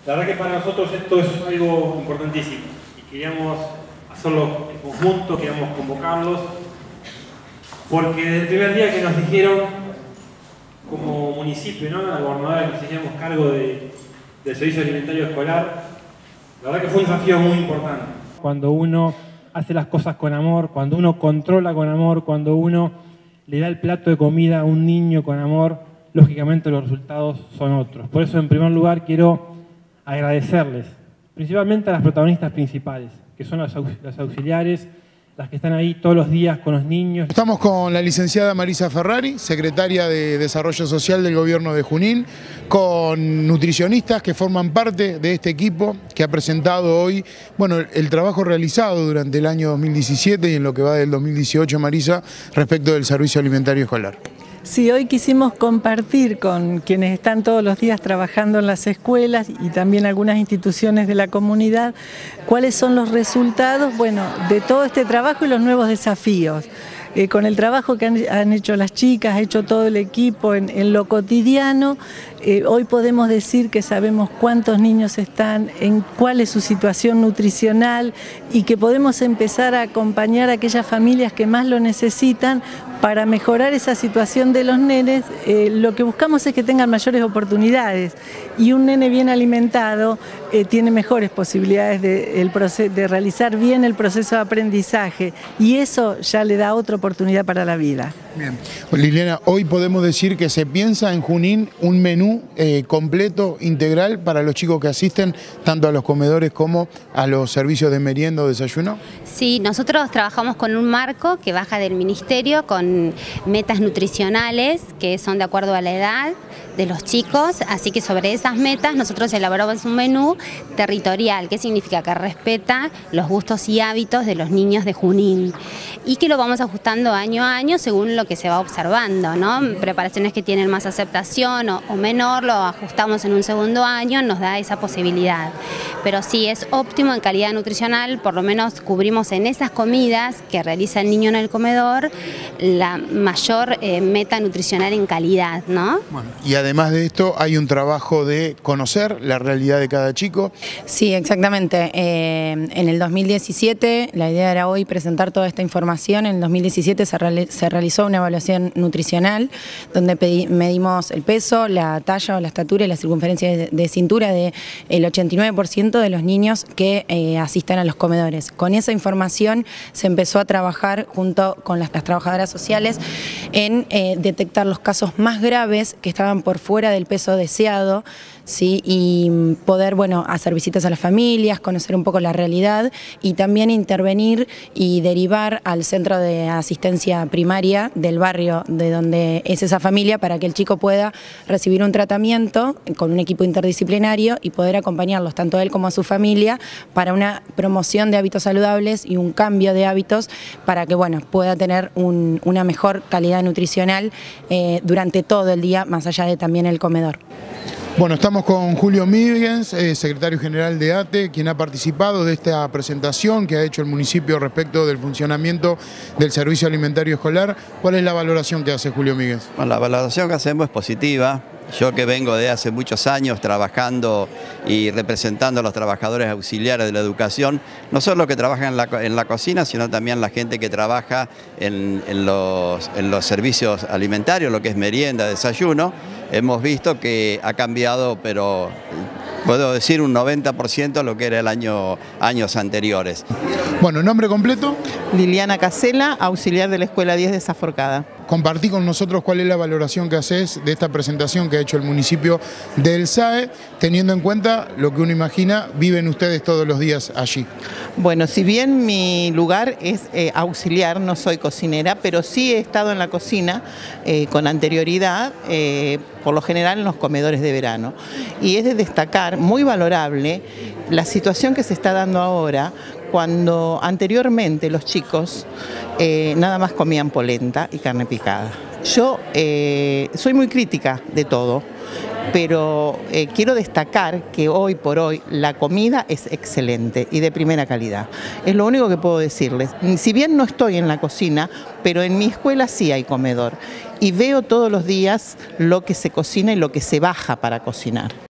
La verdad que para nosotros esto es algo importantísimo y queríamos hacerlo en conjunto, queríamos convocarlos, porque desde el primer día que nos dijeron como municipio, ¿no?, la gobernadora, que nos hacíamos cargo del servicio alimentario escolar, la verdad que fue un desafío muy importante. Cuando uno hace las cosas con amor, cuando uno controla con amor, cuando uno le da el plato de comida a un niño con amor, lógicamente los resultados son otros. Por eso, en primer lugar, quiero agradecerles, principalmente a las protagonistas principales, que son las auxiliares, las que están ahí todos los días con los niños. Estamos con la licenciada Marisa Ferrari, secretaria de Desarrollo Social del Gobierno de Junín, con nutricionistas que forman parte de este equipo que ha presentado hoy, bueno, el trabajo realizado durante el año 2017 y en lo que va del 2018, Marisa, respecto del servicio alimentario escolar. Sí, hoy quisimos compartir con quienes están todos los días trabajando en las escuelas y también algunas instituciones de la comunidad, cuáles son los resultados, bueno, de todo este trabajo y los nuevos desafíos. Con el trabajo que han hecho las chicas, ha hecho todo el equipo en lo cotidiano, hoy podemos decir que sabemos cuántos niños están, en cuál es su situación nutricional y que podemos empezar a acompañar a aquellas familias que más lo necesitan para mejorar esa situación de los nenes. Lo que buscamos es que tengan mayores oportunidades y un nene bien alimentado tiene mejores posibilidades de realizar bien el proceso de aprendizaje y eso ya le da otra oportunidad para la vida. Bien. Liliana, hoy podemos decir que se piensa en Junín un menú completo, integral para los chicos que asisten tanto a los comedores como a los servicios de merienda o desayuno. Sí, nosotros trabajamos con un marco que baja del ministerio con metas nutricionales que son de acuerdo a la edad de los chicos, así que sobre esas metas nosotros elaboramos un menú territorial, que significa que respeta los gustos y hábitos de los niños de Junín y que lo vamos ajustando año a año según lo que se va observando, ¿no? Preparaciones que tienen más aceptación o menor, lo ajustamos en un segundo año, nos da esa posibilidad. Pero sí es óptimo en calidad nutricional, por lo menos cubrimos en esas comidas que realiza el niño en el comedor la mayor meta nutricional en calidad, ¿no? Bueno, y además de esto hay un trabajo de conocer la realidad de cada chico. Sí, exactamente. En el 2017, la idea era hoy presentar toda esta información. En el 2017 se realizó una evaluación nutricional donde medimos el peso, la talla o la estatura y la circunferencia de cintura del 89% de los niños que asisten a los comedores. Con esa información se empezó a trabajar junto con las trabajadoras sociales en detectar los casos más graves que estaban por fuera del peso deseado, ¿sí? Y poder, bueno, hacer visitas a las familias, conocer un poco la realidad y también intervenir y derivar al centro de asistencia primaria del barrio de donde es esa familia para que el chico pueda recibir un tratamiento con un equipo interdisciplinario y poder acompañarlos, tanto a él como a su familia, para una promoción de hábitos saludables y un cambio de hábitos para que, bueno, pueda tener una mejor calidad nutricional durante todo el día, más allá de también el comedor. Bueno, estamos con Julio Míguez, secretario general de ATE, quien ha participado de esta presentación que ha hecho el municipio respecto del funcionamiento del servicio alimentario escolar. ¿Cuál es la valoración que hace Julio Míguez? Bueno, la valoración que hacemos es positiva. Yo que vengo de hace muchos años trabajando y representando a los trabajadores auxiliares de la educación, no solo los que trabajan en la cocina, sino también la gente que trabaja en los servicios alimentarios, lo que es merienda, desayuno, hemos visto que ha cambiado, pero puedo decir un 90% lo que era el años anteriores. Bueno, ¿nombre completo? Liliana Casela, auxiliar de la Escuela 10 de Zaforcada. Compartí con nosotros cuál es la valoración que haces de esta presentación que ha hecho el municipio del SAE, teniendo en cuenta lo que uno imagina, viven ustedes todos los días allí. Bueno, si bien mi lugar es auxiliar, no soy cocinera, pero sí he estado en la cocina con anterioridad, por lo general en los comedores de verano. Y es de destacar, muy valorable, la situación que se está dando ahora, cuando anteriormente los chicos nada más comían polenta y carne picada. Yo soy muy crítica de todo, pero quiero destacar que hoy por hoy la comida es excelente y de primera calidad. Es lo único que puedo decirles. Si bien no estoy en la cocina, pero en mi escuela sí hay comedor y veo todos los días lo que se cocina y lo que se baja para cocinar.